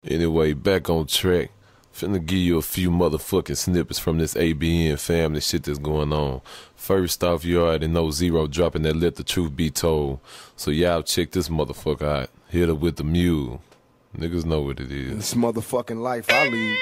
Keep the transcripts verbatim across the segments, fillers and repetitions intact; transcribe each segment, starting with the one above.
Anyway, back on track. Finna give you a few motherfucking snippets from this A B N family shit that's going on. First off, you already know Zero dropping that Let the Truth Be Told. So y'all check this motherfucker out. Hit her with the mule. Niggas know what it is. This motherfucking life I lead.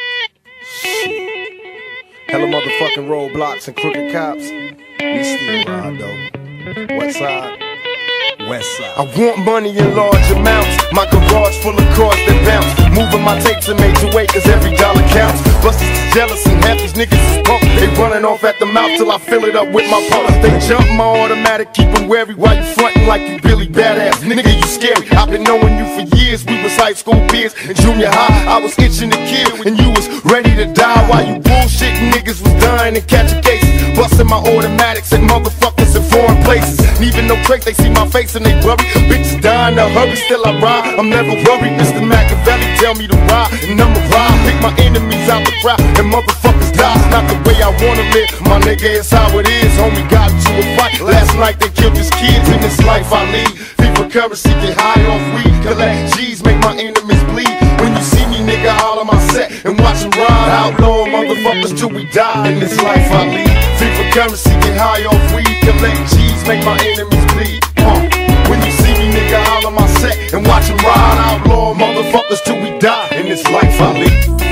Hella motherfucking roadblocks and crooked cops. We still ride though. West side. West side. I want money in large amounts. My garage full of cars that bounce. Moving my tapes in major way cause every dollar counts. Busters is jealous and half these niggas is punk. They running off at the mouth till I fill it up with my pump. They jump my automatic, keep them wary while you frontin' like you Billy Badass. Nigga, you scary. I've been knowing you for years. We was high school peers. In junior high, I was itching to kill. And you was ready to die while you bullshitting niggas was dying and catching cases. Busting my automatics and motherfuckers in foreign places. Leaving no trace, they see my face and they worry. Bitches dying to hurry, still I ride. I'm never worried. Mister Machiavelli tell me to ride, and I'ma ride. Pick my enemies out the crowd, and motherfuckers die. It's not the way I wanna live, my nigga, it's how it is. Homie got into a fight last night, they killed his kids. In this life I lead, FIFA currency, get high off weed. Collect G's, make my enemies bleed. When you see me, nigga, all on my set and watch them ride. Outlaw motherfuckers till we die. In this life I lead, FIFA currency, get high off weed. Collect G's, make my enemies bleed. Uh. When you see me, nigga, all on my set and watch them ride. Outlaw motherfuckers till we die. In this life I lead.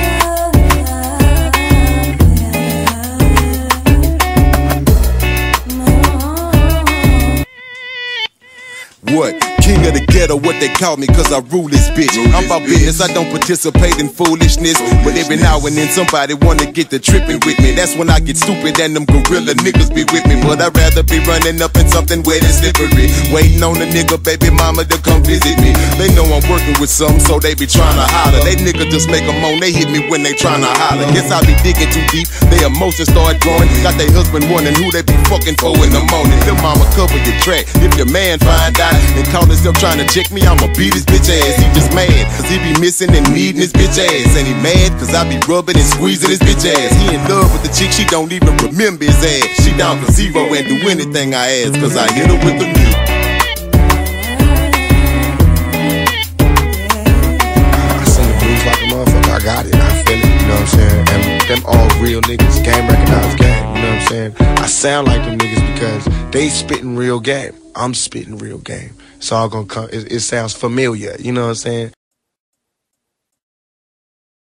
What? King of the ghetto, what they call me, cause I rule this bitch. I'm about business, I don't participate in foolishness. But every now and then somebody wanna get the trippin' with me. That's when I get stupid and them gorilla niggas be with me. But I'd rather be running up in something wet and slippery, waiting on a nigga baby mama to come visit me. They know I'm working with some, so they be tryna holler. They nigga just make a moan, they hit me when they tryna holler. Guess I be digging too deep, their emotions start growing. Got their husband wondering who they be fucking for in the morning. Little mama cover your track, if your man find out and call himself trying to check me, I'ma beat his bitch ass. He just mad, cause he be missing and needing his bitch ass. And he mad, cause I be rubbing and squeezing his bitch ass. He in love with the chick, she don't even remember his ass. She down for zero and do anything I ask, cause I hit her with the mute. I sing the blues like a motherfucker, I got it, I feel it, you know what I'm saying? And them all real niggas, game recognized game, you know what I'm saying? I sound like them niggas because they spitting real game. I'm spitting real game. It's all gonna come, it, it sounds familiar, you know what I'm saying?